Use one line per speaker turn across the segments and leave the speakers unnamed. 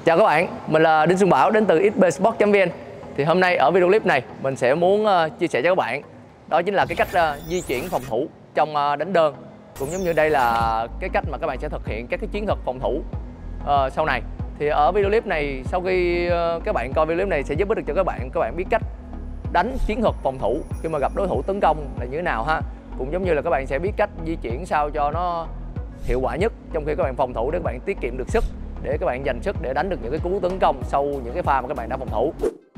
Chào các bạn, mình là Đinh Xuân Bảo đến từ xbsport.vn. Thì hôm nay ở video clip này mình sẽ muốn chia sẻ cho các bạn đó chính là cái cách di chuyển phòng thủ trong đánh đơn, cũng giống như đây là cái cách mà các bạn sẽ thực hiện các cái chiến thuật phòng thủ sau này. Thì ở video clip này, sau khi các bạn coi video clip này sẽ giúp ích được cho các bạn biết cách đánh chiến thuật phòng thủ khi mà gặp đối thủ tấn công là như thế nào ha. Cũng giống như là các bạn sẽ biết cách di chuyển sao cho nó hiệu quả nhất trong khi các bạn phòng thủ, để các bạn tiết kiệm được sức, để các bạn dành sức để đánh được những cái cú tấn công sau những cái pha mà các bạn đã phòng thủ.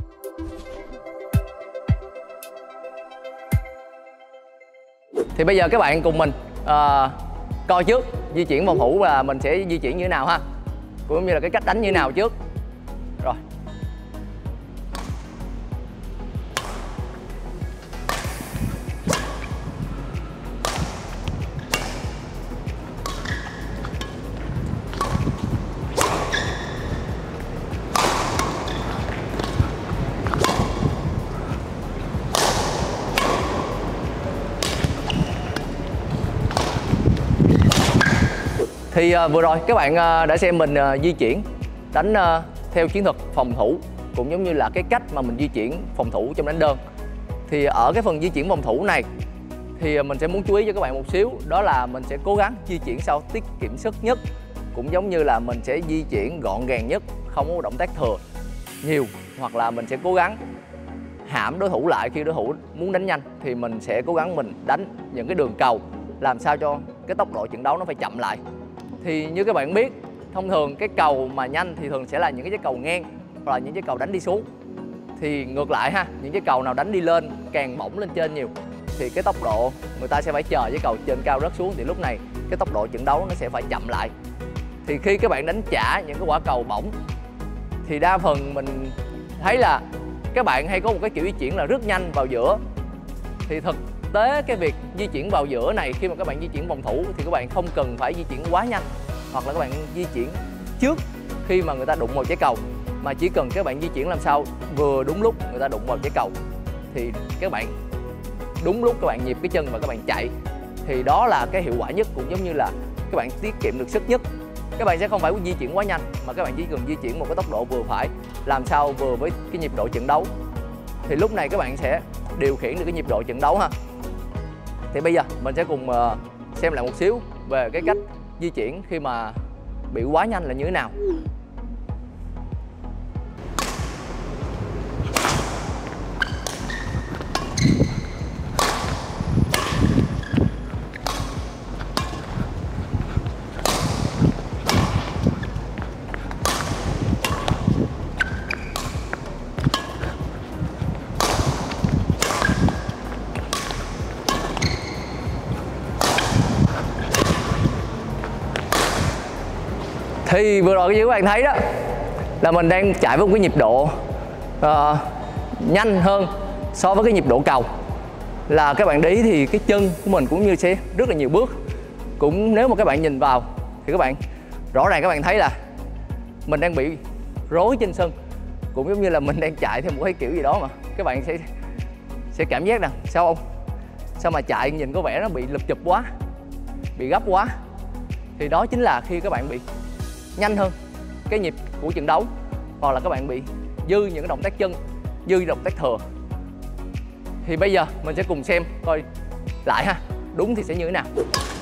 Thì bây giờ các bạn cùng mình coi trước di chuyển phòng thủ là mình sẽ di chuyển như thế nào ha, cũng như là cái cách đánh như thế nào trước. Rồi. Thì vừa rồi các bạn đã xem mình di chuyển đánh theo chiến thuật phòng thủ, cũng giống như là cái cách mà mình di chuyển phòng thủ trong đánh đơn. Thì ở cái phần di chuyển phòng thủ này thì mình sẽ muốn chú ý cho các bạn một xíu, đó là mình sẽ cố gắng di chuyển sao tiết kiệm sức nhất, cũng giống như là mình sẽ di chuyển gọn gàng nhất, không có động tác thừa nhiều, hoặc là mình sẽ cố gắng hãm đối thủ lại khi đối thủ muốn đánh nhanh, thì mình sẽ cố gắng mình đánh những cái đường cầu làm sao cho cái tốc độ trận đấu nó phải chậm lại. Thì như các bạn biết, thông thường cái cầu mà nhanh thì thường sẽ là những cái trái cầu ngang hoặc là những trái cầu đánh đi xuống. Thì ngược lại ha, những trái cầu nào đánh đi lên càng bổng lên trên nhiều thì cái tốc độ người ta sẽ phải chờ trái cầu trên cao rớt xuống, thì lúc này cái tốc độ trận đấu nó sẽ phải chậm lại. Thì khi các bạn đánh trả những cái quả cầu bổng thì đa phần mình thấy là các bạn hay có một cái kiểu di chuyển là rất nhanh vào giữa. Thì thực tế cái việc di chuyển vào giữa này, khi mà các bạn di chuyển phòng thủ thì các bạn không cần phải di chuyển quá nhanh, hoặc là các bạn di chuyển trước khi mà người ta đụng vào trái cầu, mà chỉ cần các bạn di chuyển làm sao vừa đúng lúc người ta đụng vào trái cầu thì các bạn đúng lúc các bạn nhịp cái chân và các bạn chạy, thì đó là cái hiệu quả nhất, cũng giống như là các bạn tiết kiệm được sức nhất. Các bạn sẽ không phải di chuyển quá nhanh, mà các bạn chỉ cần di chuyển một cái tốc độ vừa phải, làm sao vừa với cái nhịp độ trận đấu, thì lúc này các bạn sẽ điều khiển được cái nhịp độ trận đấu ha. Thì bây giờ mình sẽ cùng xem lại một xíu về cái cách di chuyển khi mà bị quá nhanh là như thế nào. Thì vừa rồi như các bạn thấy đó là mình đang chạy với một cái nhịp độ nhanh hơn so với cái nhịp độ cầu. Là các bạn để ý thì cái chân của mình cũng như sẽ rất là nhiều bước. Cũng nếu mà các bạn nhìn vào thì các bạn rõ ràng các bạn thấy là mình đang bị rối trên sân, cũng giống như là mình đang chạy theo một cái kiểu gì đó mà các bạn sẽ cảm giác rằng sao mà chạy nhìn có vẻ nó bị lụp chụp quá, bị gấp quá. Thì đó chính là khi các bạn bị nhanh hơn cái nhịp của trận đấu, hoặc là các bạn bị dư những cái động tác chân, dư động tác thừa. Thì bây giờ mình sẽ cùng xem coi lại ha, đúng thì sẽ như thế nào.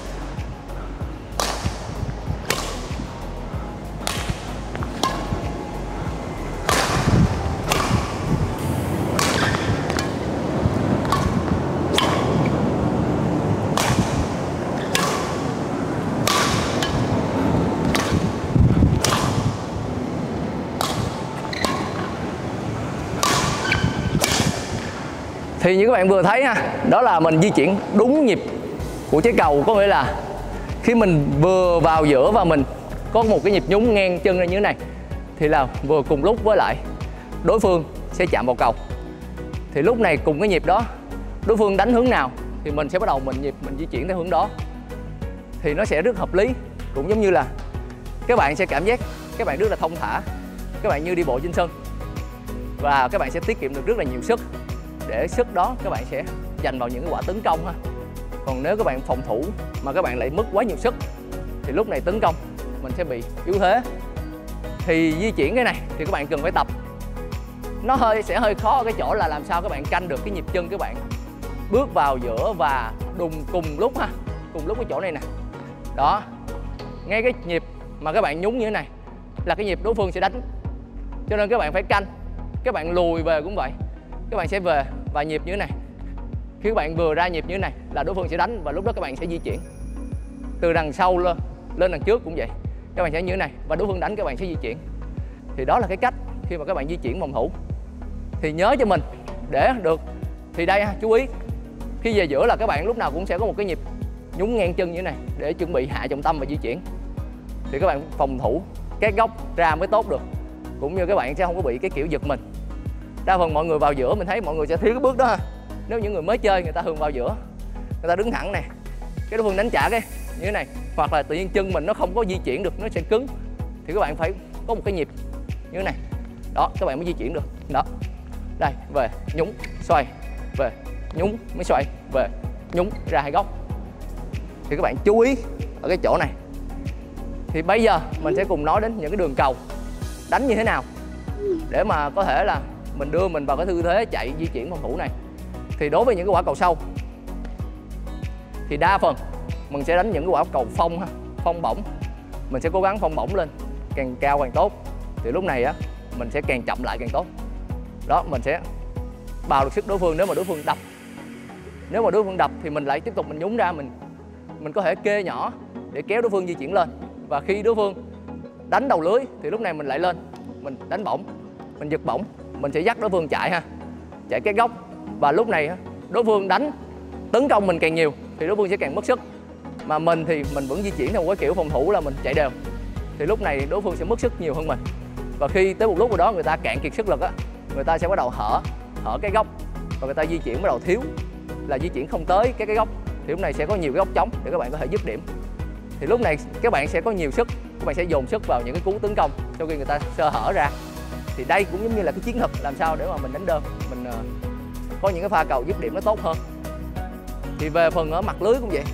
Thì như các bạn vừa thấy ha, đó là mình di chuyển đúng nhịp của trái cầu, có nghĩa là khi mình vừa vào giữa và mình có một cái nhịp nhún ngang chân ra như thế này thì là vừa cùng lúc với lại đối phương sẽ chạm vào cầu. Thì lúc này cùng cái nhịp đó, đối phương đánh hướng nào thì mình sẽ bắt đầu mình di chuyển theo hướng đó, thì nó sẽ rất hợp lý. Cũng giống như là các bạn sẽ cảm giác các bạn rất là thông thả, các bạn như đi bộ trên sân, và các bạn sẽ tiết kiệm được rất là nhiều sức, để sức đó các bạn sẽ dành vào những cái quả tấn công ha. Còn nếu các bạn phòng thủ mà các bạn lại mất quá nhiều sức thì lúc này tấn công mình sẽ bị yếu thế. Thì di chuyển cái này thì các bạn cần phải tập. Nó sẽ hơi khó ở cái chỗ là làm sao các bạn canh được cái nhịp chân các bạn bước vào giữa và đùng cùng lúc ha, cùng lúc cái chỗ này nè. Đó, ngay cái nhịp mà các bạn nhúng như thế này là cái nhịp đối phương sẽ đánh, cho nên các bạn phải canh. Các bạn lùi về cũng vậy, các bạn sẽ về và nhịp như thế này. Khi các bạn vừa ra nhịp như thế này là đối phương sẽ đánh, và lúc đó các bạn sẽ di chuyển từ đằng sau lên đằng trước cũng vậy. Các bạn sẽ như thế này và đối phương đánh các bạn sẽ di chuyển. Thì đó là cái cách khi mà các bạn di chuyển phòng thủ. Thì nhớ cho mình để được thì đây ha, chú ý khi về giữa là các bạn lúc nào cũng sẽ có một cái nhịp nhúng ngang chân như thế này để chuẩn bị hạ trọng tâm và di chuyển. Thì các bạn phòng thủ các góc ra mới tốt được, cũng như các bạn sẽ không có bị cái kiểu giật mình. Đa phần mọi người vào giữa mình thấy mọi người sẽ thiếu cái bước đó ha. Nếu những người mới chơi người ta thường vào giữa, người ta đứng thẳng nè, cái đối phương đánh trả cái như thế này, hoặc là tự nhiên chân mình nó không có di chuyển được, nó sẽ cứng, thì các bạn phải có một cái nhịp như thế này. Đó, các bạn mới di chuyển được. Đó, đây, về nhúng xoay, về nhúng mới xoay, về nhúng ra hai góc. Thì các bạn chú ý ở cái chỗ này. Thì bây giờ mình sẽ cùng nói đến những cái đường cầu đánh như thế nào để mà có thể là mình đưa mình vào cái tư thế chạy di chuyển phòng thủ này. Thì đối với những cái quả cầu sâu thì đa phần mình sẽ đánh những cái quả cầu phong ha, phong bổng. Mình sẽ cố gắng phong bổng lên càng cao càng tốt. Thì lúc này á mình sẽ càng chậm lại càng tốt. Đó, mình sẽ bào được sức đối phương nếu mà đối phương đập. Nếu mà đối phương đập thì mình lại tiếp tục mình nhúng ra, mình có thể kê nhỏ để kéo đối phương di chuyển lên. Và khi đối phương đánh đầu lưới thì lúc này mình lại lên, mình đánh bổng, mình giật bổng, mình sẽ dắt đối phương chạy ha, chạy cái góc. Và lúc này đối phương đánh tấn công mình càng nhiều thì đối phương sẽ càng mất sức. Mà mình thì mình vẫn di chuyển theo cái kiểu phòng thủ là mình chạy đều, thì lúc này đối phương sẽ mất sức nhiều hơn mình. Và khi tới một lúc nào đó người ta cạn kiệt sức lực á, người ta sẽ bắt đầu hở cái góc và người ta di chuyển bắt đầu thiếu, là di chuyển không tới cái góc. Thì lúc này sẽ có nhiều cái góc trống để các bạn có thể dứt điểm. Thì lúc này các bạn sẽ có nhiều sức, các bạn sẽ dồn sức vào những cái cú tấn công sau khi người ta sơ hở ra. Thì đây cũng giống như là cái chiến thuật làm sao để mà mình đánh đơn, mình có những cái pha cầu dứt điểm nó tốt hơn. Thì về phần ở mặt lưới cũng vậy,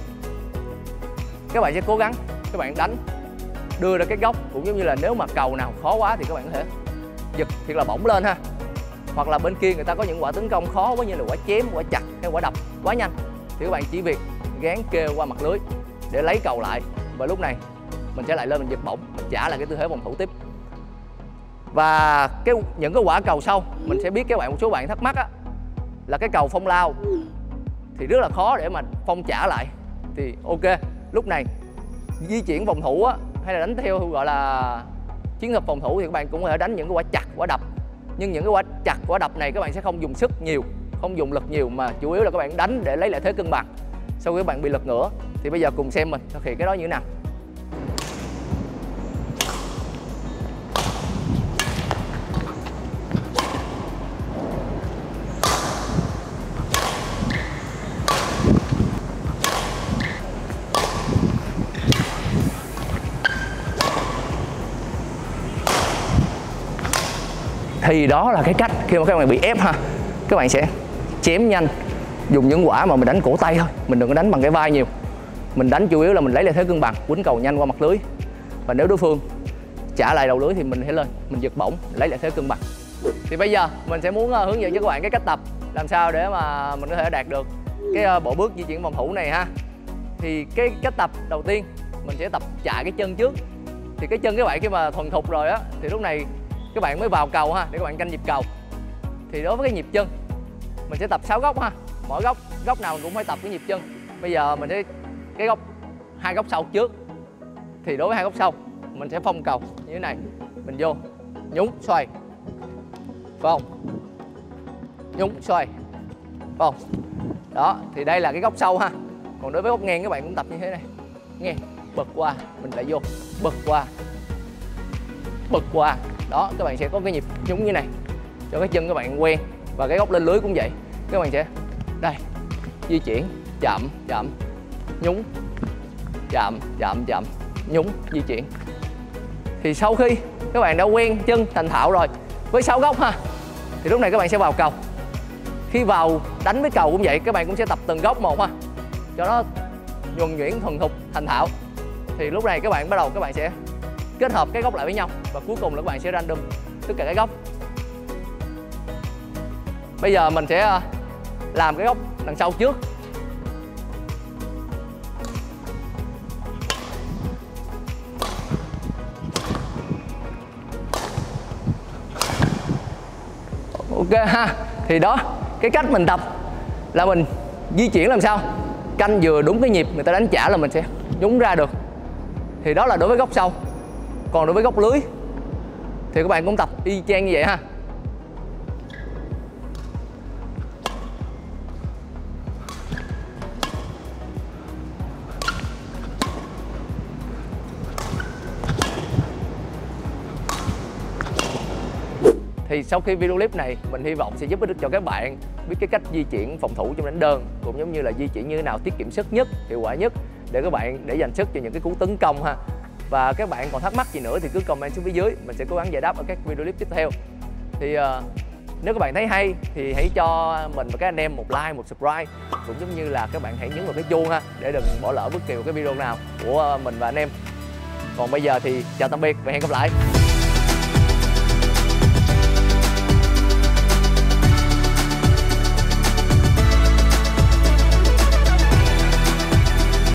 các bạn sẽ cố gắng các bạn đánh đưa ra cái góc, cũng giống như là nếu mà cầu nào khó quá thì các bạn có thể giật thiệt là bổng lên ha. Hoặc là bên kia người ta có những quả tấn công khó quá như là quả chém, quả chặt hay quả đập quá nhanh, thì các bạn chỉ việc gán kêu qua mặt lưới để lấy cầu lại, và lúc này mình sẽ lại lên mình giật bổng, mình trả lại cái tư thế phòng thủ tiếp. Và những cái quả cầu sau mình sẽ biết một số bạn thắc mắc á, là cái cầu phong lao thì rất là khó để mà phong trả lại. Thì ok, lúc này di chuyển phòng thủ á, hay là đánh theo gọi là chiến thuật phòng thủ thì các bạn cũng có thể đánh những cái quả chặt, quả đập. Nhưng những cái quả chặt, quả đập này các bạn sẽ không dùng sức nhiều, không dùng lực nhiều, mà chủ yếu là các bạn đánh để lấy lại thế cân bằng sau khi các bạn bị lật ngửa. Thì bây giờ cùng xem mình thực hiện cái đó như thế nào. Thì đó là cái cách khi mà các bạn bị ép ha, các bạn sẽ chém nhanh, dùng những quả mà mình đánh cổ tay thôi, mình đừng có đánh bằng cái vai nhiều. Mình đánh chủ yếu là mình lấy lại thế cân bằng, quýnh cầu nhanh qua mặt lưới. Và nếu đối phương trả lại đầu lưới thì mình sẽ lên, mình giật bổng, lấy lại thế cân bằng. Thì bây giờ mình sẽ muốn hướng dẫn cho các bạn cái cách tập làm sao để mà mình có thể đạt được cái bộ bước di chuyển phòng thủ này ha. Thì cái cách tập đầu tiên mình sẽ tập chạy cái chân trước. Thì cái chân các bạn khi mà thuần thục rồi á, thì lúc này các bạn mới vào cầu ha, để các bạn canh nhịp cầu. Thì đối với cái nhịp chân mình sẽ tập 6 góc ha, mỗi góc nào mình cũng phải tập cái nhịp chân. Bây giờ mình sẽ cái hai góc sau trước. Thì đối với hai góc sau mình sẽ phong cầu như thế này, mình vô nhúng xoay phong, nhúng xoay phong. Đó, thì đây là cái góc sau ha. Còn đối với góc ngang các bạn cũng tập như thế này, ngang bật qua, mình lại vô bật qua, bật qua. Đó, các bạn sẽ có cái nhịp nhúng như này cho cái chân các bạn quen. Và cái góc lên lưới cũng vậy, các bạn sẽ đây di chuyển chậm chậm nhúng, chậm chậm chậm nhúng, di chuyển. Thì sau khi các bạn đã quen chân thành thạo rồi với 6 góc ha, thì lúc này các bạn sẽ vào cầu. Khi vào đánh với cầu cũng vậy, các bạn cũng sẽ tập từng góc một ha, cho nó nhuần nhuyễn thuần thục thành thạo. Thì lúc này các bạn bắt đầu các bạn sẽ kết hợp các góc lại với nhau và cuối cùng là các bạn sẽ random tất cả các góc. Bây giờ mình sẽ làm cái góc đằng sau trước. Ok ha. Thì đó, cái cách mình tập là mình di chuyển làm sao canh vừa đúng cái nhịp người ta đánh trả là mình sẽ nhúng ra được. Thì đó là đối với góc sau. Còn đối với góc lưới thì các bạn cũng tập y chang như vậy ha. Thì sau khi video clip này mình hy vọng sẽ giúp ích cho các bạn biết cái cách di chuyển phòng thủ trong đánh đơn, cũng giống như là di chuyển như thế nào tiết kiệm sức nhất, hiệu quả nhất để các bạn để dành sức cho những cái cú tấn công ha. Và các bạn còn thắc mắc gì nữa thì cứ comment xuống phía dưới, mình sẽ cố gắng giải đáp ở các video clip tiếp theo. Thì nếu các bạn thấy hay thì hãy cho mình và các anh em một like, một subscribe, cũng giống như là các bạn hãy nhấn vào cái chuông ha, để đừng bỏ lỡ bất kỳ một cái video nào của mình và anh em. Còn bây giờ thì chào tạm biệt và hẹn gặp lại.